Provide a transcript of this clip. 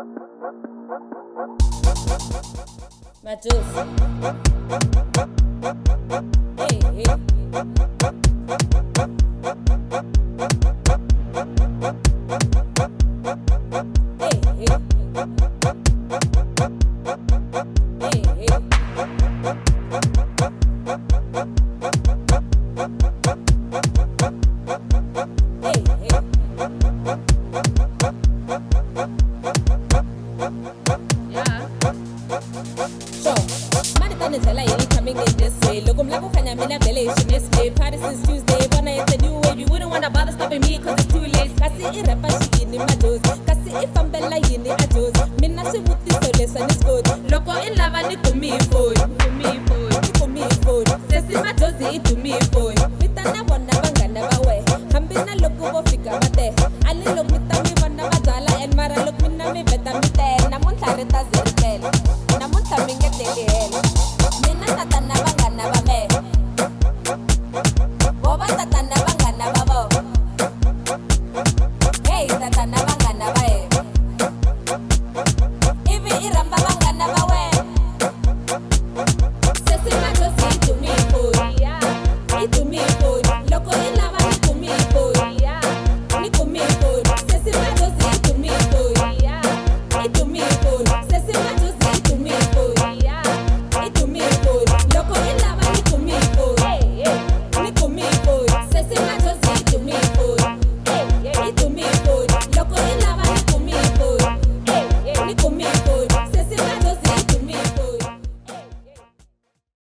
Madjozi. Hey, hey. Coming in this way. Look, I'm like, I'm in a village. This way, party since Tuesday. But it's a new wave. You wouldn't want to bother stopping me because it's too late. Kasi irapa she in my toes. Kasi if I'm bella in a toes. Minna she with this so less and it's good. Loco in lava, ni to me phone. To me phone. To me phone. Sesi Madjozi, to me phone. Mitana wanda banga never way. Hambina loco wo fika mate. Ali look mitami wanda bazala. And mara look minna me beta mite. Namun tareta